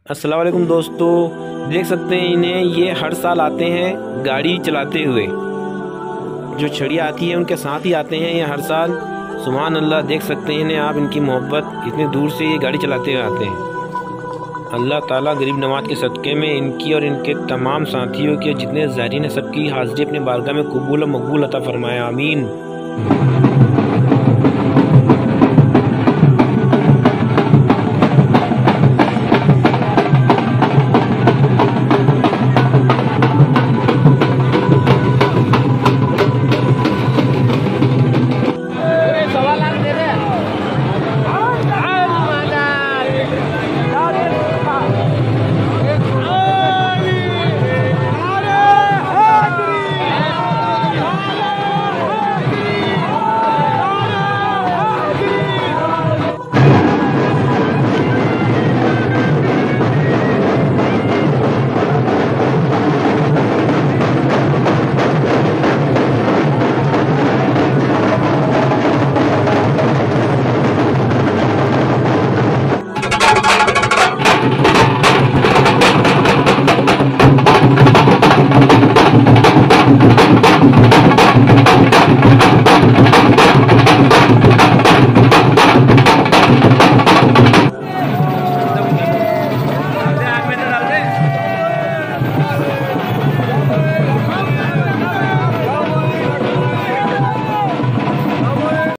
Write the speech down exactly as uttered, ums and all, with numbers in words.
अस्सलाम वालेकुम दोस्तों, देख सकते हैं इन्हें, ये हर साल आते हैं गाड़ी चलाते हुए। जो छड़ियाँ आती है उनके साथ ही आते हैं ये हर साल। सुभान अल्लाह, देख सकते हैं इन्हें आप, इनकी मोहब्बत, इतनी दूर से ये गाड़ी चलाते हुए आते हैं। अल्लाह ताला गरीब नवाज के सदक़े में इनकी और इनके तमाम साथियों के जितने ज़ायरीन हैं सबकी हाज़िरी अपने बारगाह में कबूल और मकबूल अता फरमाए, आमीन।